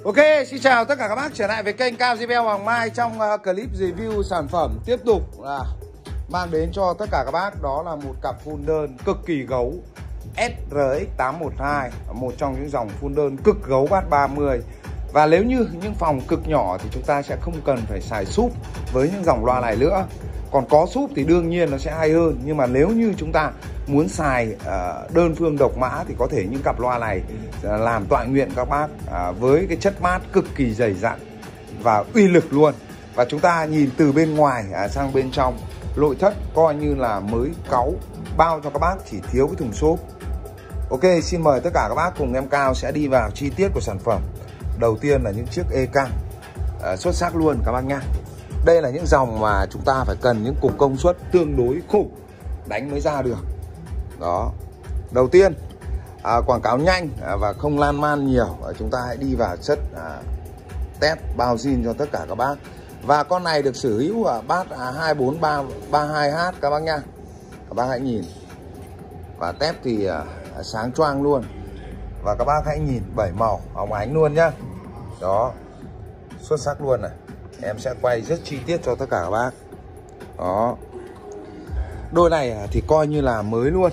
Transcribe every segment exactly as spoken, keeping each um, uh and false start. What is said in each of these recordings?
Ok, xin chào tất cả các bác trở lại với kênh Cao gi bê lờ Hoàng Mai. Trong uh, clip review sản phẩm tiếp tục là mang đến cho tất cả các bác đó là một cặp phun đơn cực kỳ gấu ét rờ ích tám một hai, một trong những dòng phun đơn cực gấu bass ba mươi. Và nếu như những phòng cực nhỏ thì chúng ta sẽ không cần phải xài súp với những dòng loa này nữa. Còn có súp thì đương nhiên nó sẽ hay hơn. Nhưng mà nếu như chúng ta muốn xài uh, đơn phương độc mã thì có thể những cặp loa này uh, làm tọa nguyện các bác uh, với cái chất mát cực kỳ dày dặn và uy lực luôn. Và chúng ta nhìn từ bên ngoài uh, sang bên trong, nội thất coi như là mới cáu, bao cho các bác chỉ thiếu cái thùng xốp. Ok, xin mời tất cả các bác cùng em Cao sẽ đi vào chi tiết của sản phẩm. Đầu tiên là những chiếc e căng uh, xuất sắc luôn các bác nhá. Đây là những dòng mà chúng ta phải cần những cục công suất tương đối khủng đánh mới ra được. Đó. Đầu tiên à, quảng cáo nhanh à, và không lan man nhiều. à, Chúng ta hãy đi vào chất à, test bao zin cho tất cả các bác. Và con này được sở hữu ở bass à, hai bốn ba ba hai H các bác nha. Các bác hãy nhìn. Và test thì à, sáng choang luôn. Và các bác hãy nhìn bảy màu óng ánh luôn nhá. Đó. Xuất sắc luôn này. Em sẽ quay rất chi tiết cho tất cả các bác. Đó. Đôi này thì coi như là mới luôn.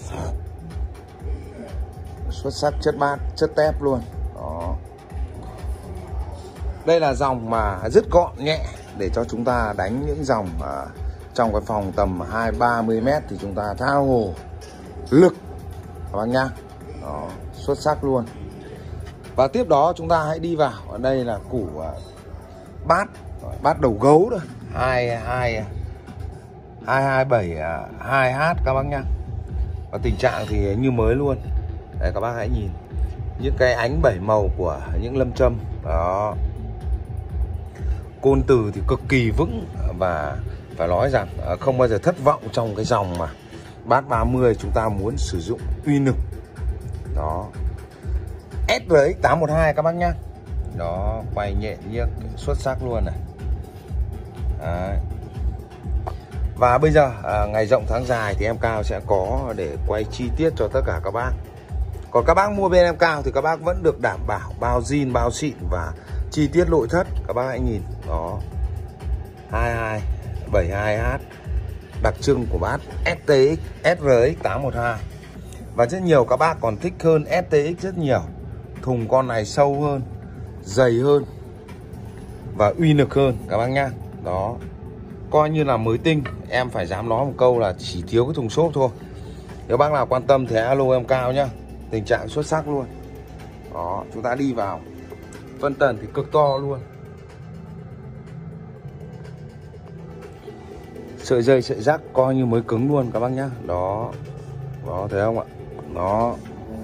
Xuất sắc chất bát, chất tép luôn. Đó. Đây là dòng mà rất gọn nhẹ để cho chúng ta đánh những dòng à, trong cái phòng tầm hai ba mươi mét thì chúng ta tha hồ lực các bác nhá. Đó, xuất sắc luôn. Và tiếp đó chúng ta hãy đi vào. Ở đây là củ à, bát, bát đầu gấu thôi, hai hai hai hai bảy hai H các bác nhá. Và tình trạng thì như mới luôn. Đây các bác hãy nhìn những cái ánh bảy màu của những lâm châm. Đó. Côn từ thì cực kỳ vững và phải nói rằng không bao giờ thất vọng trong cái dòng mà bass ba mươi chúng ta muốn sử dụng uy lực. Đó. ét rờ ích tám một hai các bác nhá. Đó, quay nhẹ nhàng xuất sắc luôn này. Đấy. Và bây giờ à, ngày rộng tháng dài thì em Cao sẽ có để quay chi tiết cho tất cả các bác. Còn các bác mua bên em Cao thì các bác vẫn được đảm bảo bao zin, bao xịn và chi tiết nội thất. Các bác hãy nhìn. Đó, hai hai bảy hai H, đặc trưng của bass ét tê ích ét rờ ích tám một hai. Và rất nhiều các bác còn thích hơn ét tê ích rất nhiều. Thùng con này sâu hơn, dày hơn và uy lực hơn các bác nhá. Đó, coi như là mới tinh. Em phải dám nói một câu là chỉ thiếu cái thùng xốp thôi. Nếu bác nào quan tâm thì alo em Cao nhá. Tình trạng xuất sắc luôn. Đó, chúng ta đi vào. Phân tần thì cực to luôn. Sợi dây sợi rắc coi như mới cứng luôn các bác nhá. Đó. Đó, thấy không ạ? Đó.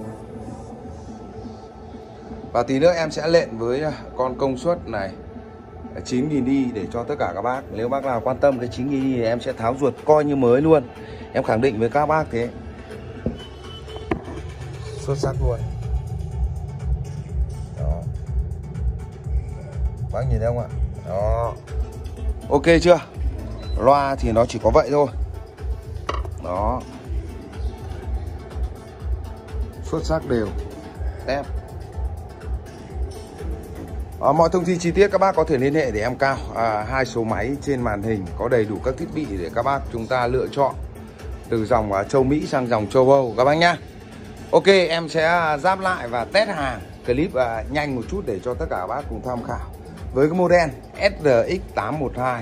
Và tí nữa em sẽ lệnh với con công suất này chín nghìn i để cho tất cả các bác. Nếu bác nào quan tâm cái chín nghìn i thì em sẽ tháo ruột coi như mới luôn. Em khẳng định với các bác thế. Xuất sắc luôn. Đó. Bác nhìn thấy không ạ? Đó. Ok chưa? Loa thì nó chỉ có vậy thôi. Đó. Xuất sắc đều. Tép. À, mọi thông tin chi tiết các bác có thể liên hệ để em Cao. à, Hai số máy trên màn hình có đầy đủ các thiết bị để các bác chúng ta lựa chọn từ dòng uh, châu Mỹ sang dòng châu Âu các bác nhá. Ok, em sẽ giáp lại và test hàng clip uh, nhanh một chút để cho tất cả các bác cùng tham khảo với cái model ét rờ ích tám một hai.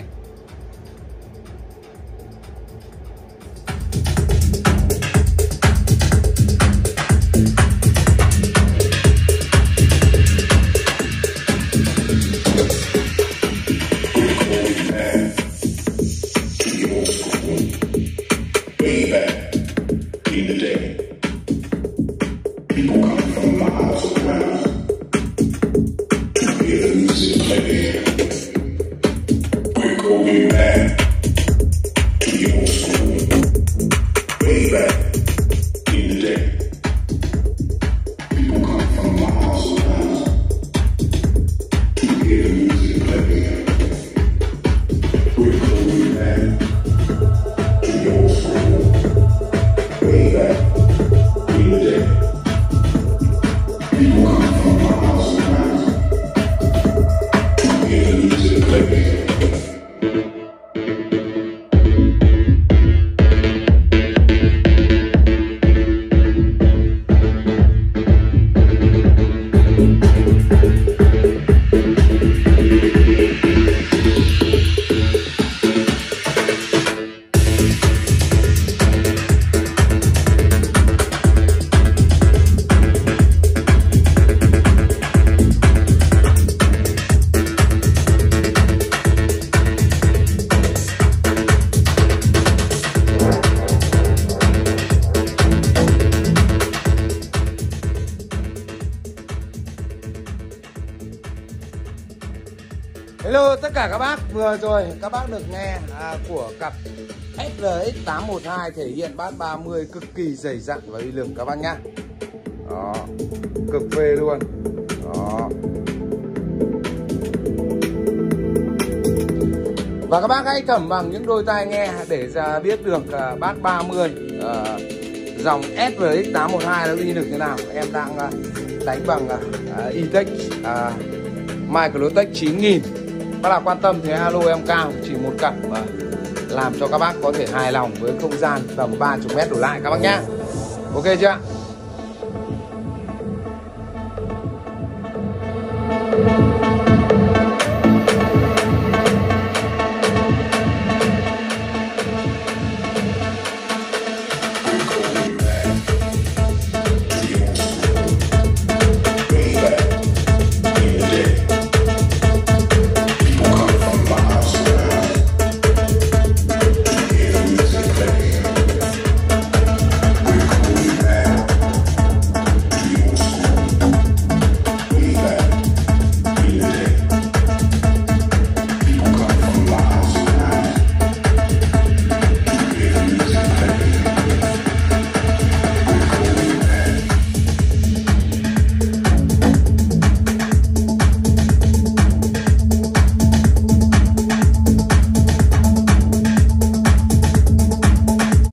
tất cả các bác, vừa rồi các bác được nghe à, của cặp ét rờ ích tám một hai thể hiện bass ba mươi cực kỳ dày dặn và uy lực các bác nhá. Đó, cực phê luôn. Đó. Và các bác hãy thẩm bằng những đôi tai nghe để ra biết được uh, bass ba mươi uh, dòng ét rờ ích tám một hai nó uy lực thế nào. Em đang uh, đánh bằng uh, E-Tech uh, Microtech chín nghìn. Các bạn quan tâm thì alo em Cao, chỉ một cặp mà làm cho các bác có thể hài lòng với không gian tầm ba mươi mét đổ lại các bác nhá. Ok chưa?